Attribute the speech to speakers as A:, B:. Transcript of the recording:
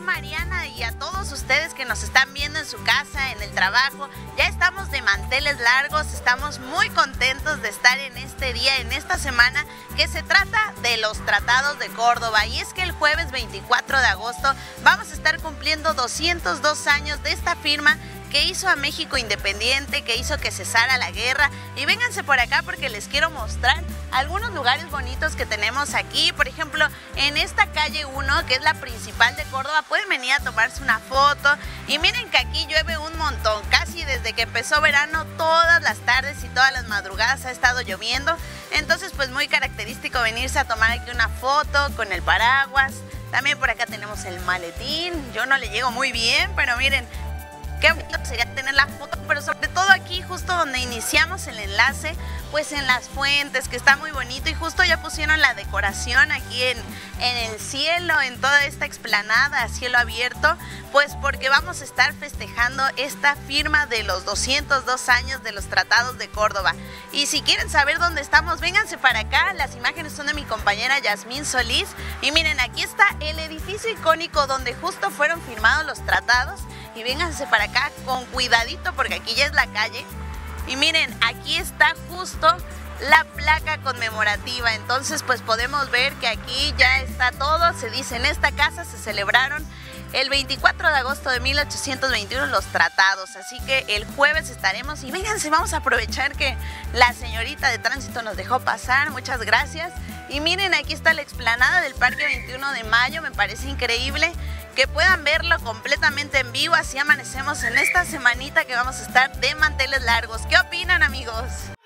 A: Mariana, y a todos ustedes que nos están viendo en su casa, en el trabajo. Ya estamos de manteles largos, estamos muy contentos de estar en este día, en esta semana, que se trata de los Tratados de Córdoba. Y es que el jueves 24 de agosto vamos a estar cumpliendo 202 años de esta firma que hizo a México independiente, que hizo que cesara la guerra. Y vénganse por acá porque les quiero mostrar algunos lugares bonitos que tenemos aquí. Por ejemplo, en esta calle 1, que es la principal de Córdoba, pueden venir a tomarse una foto. Y miren que aquí llueve un montón, casi desde que empezó verano, todas las tardes y todas las madrugadas ha estado lloviendo. Entonces pues muy característico venirse a tomar aquí una foto con el paraguas. También por acá tenemos el maletín, yo no le llego muy bien, pero miren, qué bonito sería tener la foto, pero sobre todo aquí justo donde iniciamos el enlace, pues en las fuentes, que está muy bonito, y justo ya pusieron la decoración aquí en el cielo, en toda esta explanada a cielo abierto, pues porque vamos a estar festejando esta firma de los 202 años de los Tratados de Córdoba. Y si quieren saber dónde estamos, vénganse para acá, las imágenes son de mi compañera Yasmín Solís, y miren, aquí está el edificio icónico donde justo fueron firmados los tratados. Y vénganse para acá con cuidadito porque aquí ya es la calle. Y miren, aquí está justo la placa conmemorativa. Entonces pues podemos ver que aquí ya está todo. Se dice, en esta casa se celebraron el 24 de agosto de 1821 los tratados. Así que el jueves estaremos. Y vénganse, vamos a aprovechar que la señorita de tránsito nos dejó pasar. Muchas gracias. Y miren, aquí está la explanada del Parque 21 de Mayo. Me parece increíble que puedan verlo completamente en vivo. Así amanecemos en esta semanita que vamos a estar de manteles largos. ¿Qué opinan, amigos?